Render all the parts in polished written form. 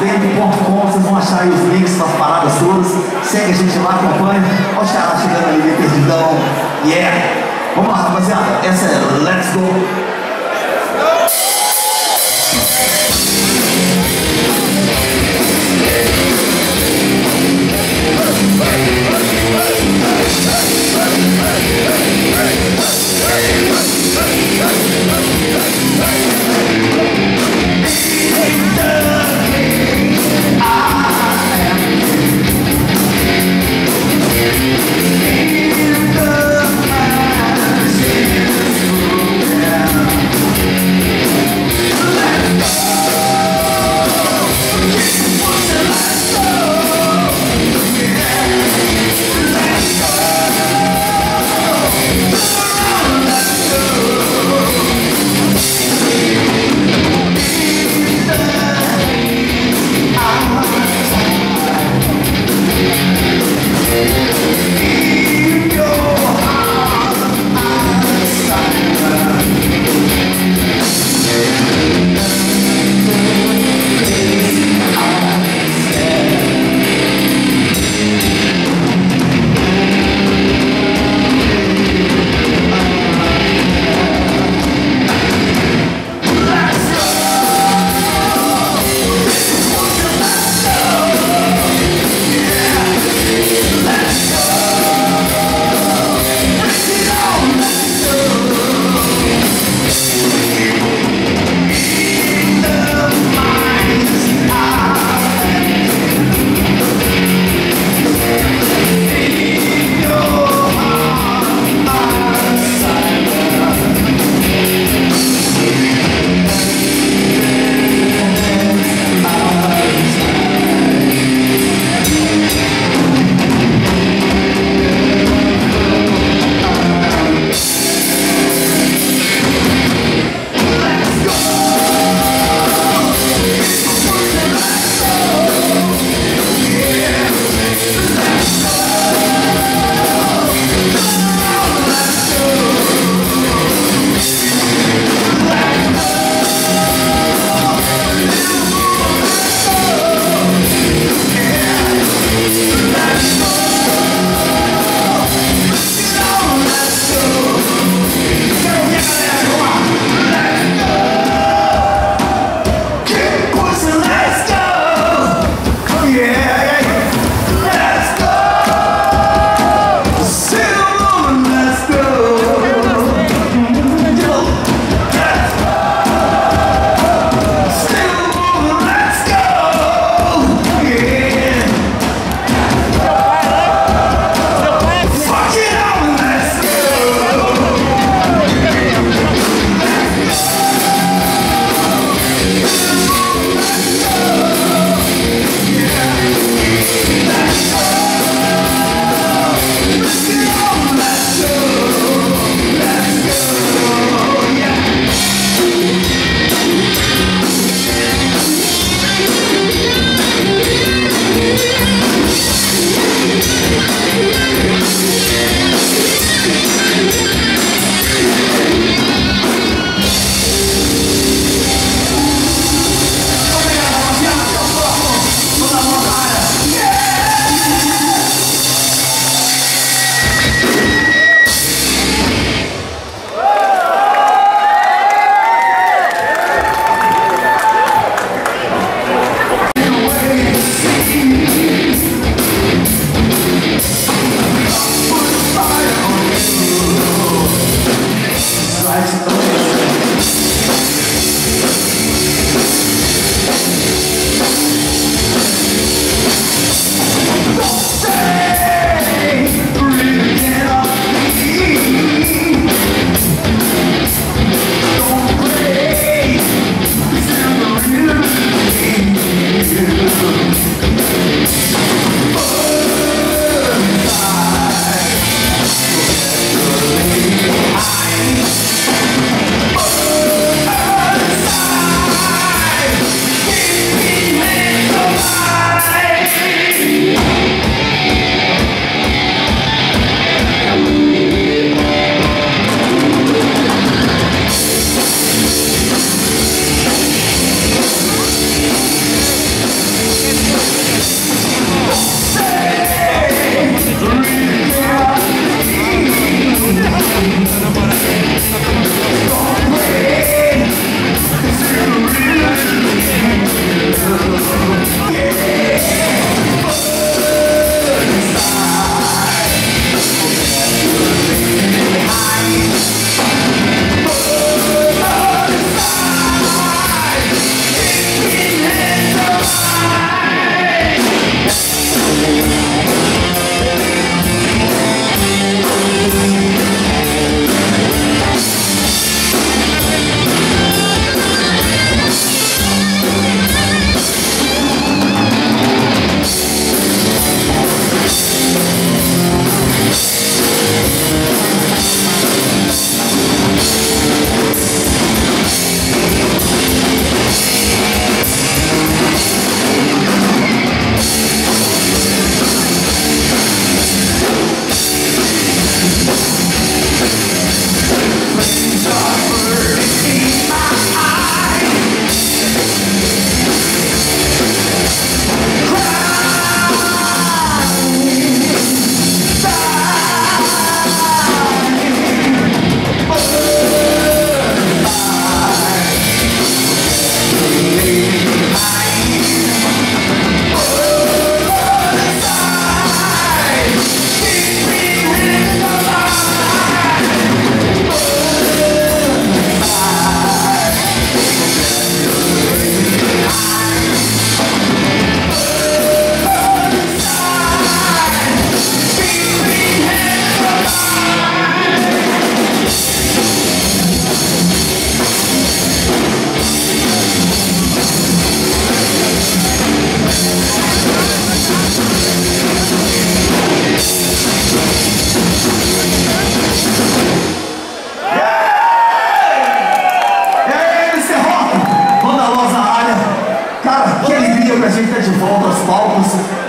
Dave.com, vocês vão achar aí os links para as paradas todas. Segue a gente lá, acompanha. Olha os caras chegando ali, perdidão. Yeah! Vamos lá, rapaziada. Essa é Let's Go!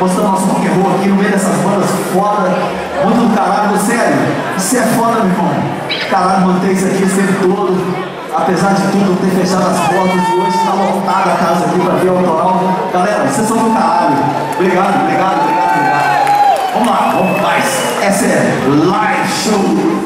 mostrando nosso rock and roll aqui no meio dessas bandas foda, muito do caralho, sério, isso é foda, meu irmão. Caralho, manter isso aqui esse tempo todo. Apesar de tudo, ter fechado as portas e hoje está lotada a casa aqui para ver o autoral. Galera, vocês são do caralho. Obrigado, obrigado, obrigado, obrigado. Vamos lá, vamos mais. Essa é Live Show.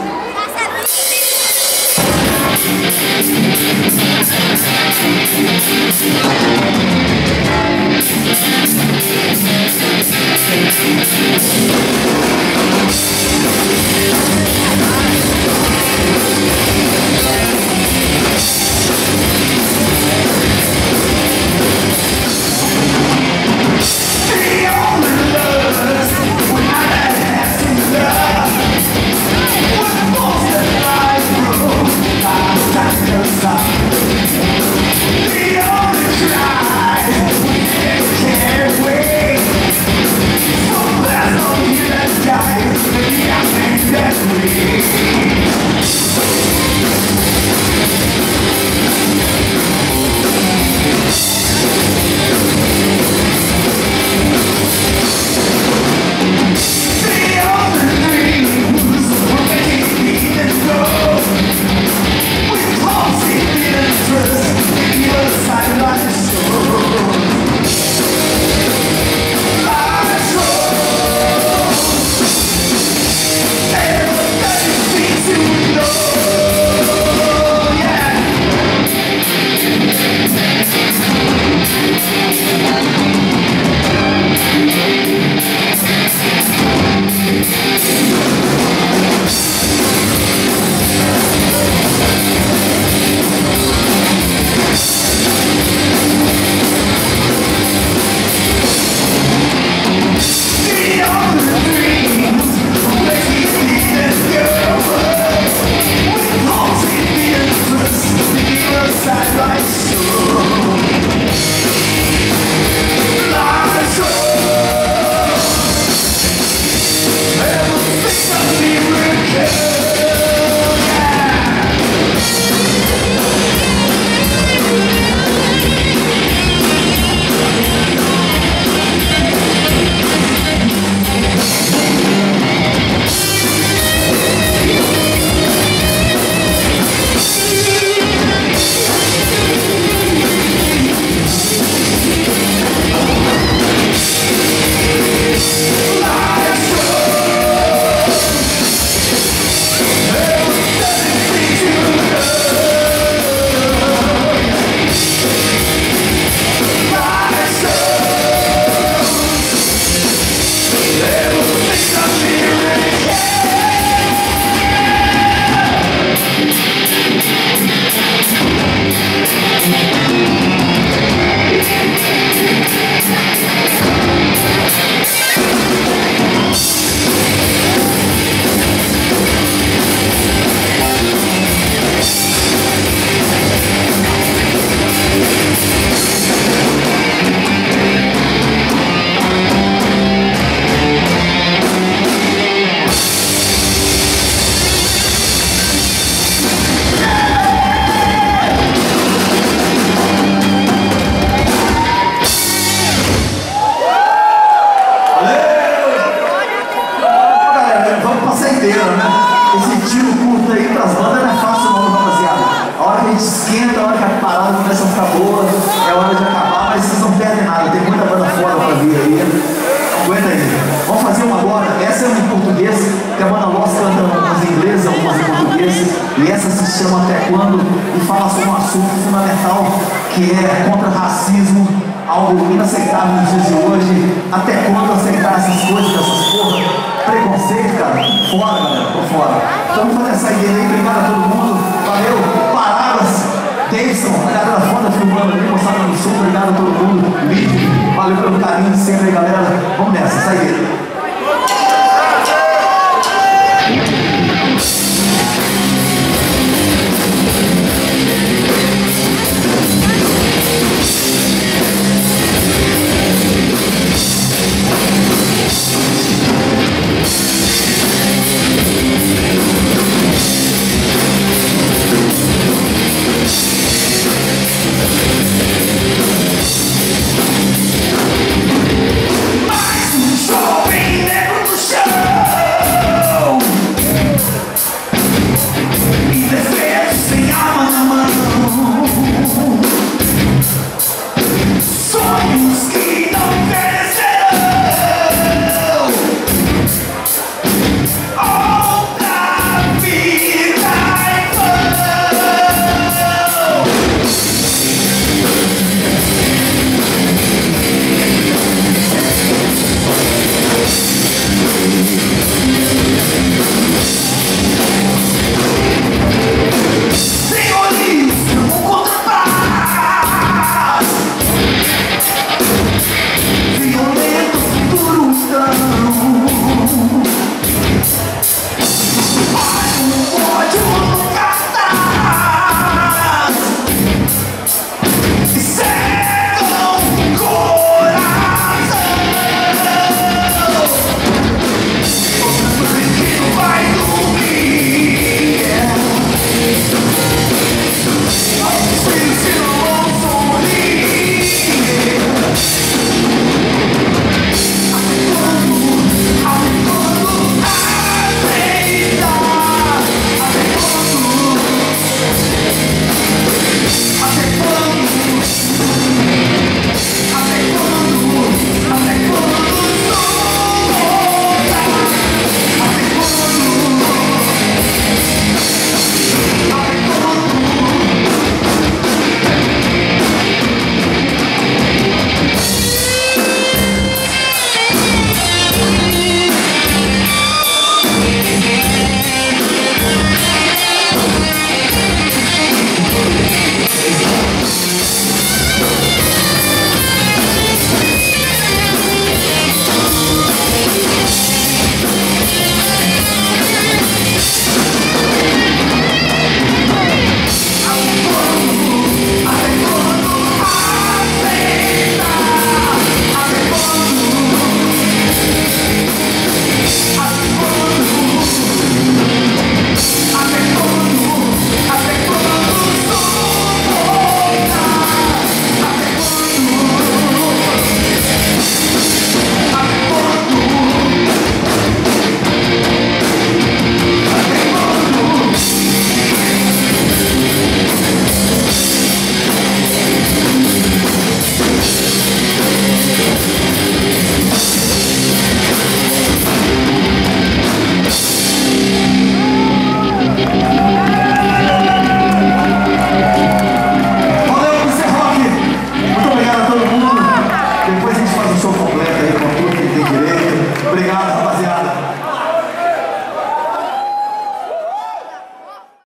E essa se chama Até Quando e fala sobre um assunto fundamental que é contra racismo, algo inaceitável nos dias de hoje. Até quando aceitar essas coisas, essas porra? Preconceito, cara? Fora, galera, tô fora. Então vamos fazer essa ideia aí, obrigado a todo mundo. Valeu, Paradas, Davidson, a galera foda filmando ali, mostrando no sul, obrigado a todo mundo. Live, valeu pelo carinho de sempre aí, galera. Vamos nessa, saideira. sem arma na mão.